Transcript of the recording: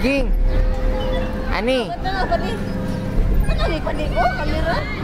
Ging. Ani. Ano ba ni? Ano ni pa ni ko? Kamera?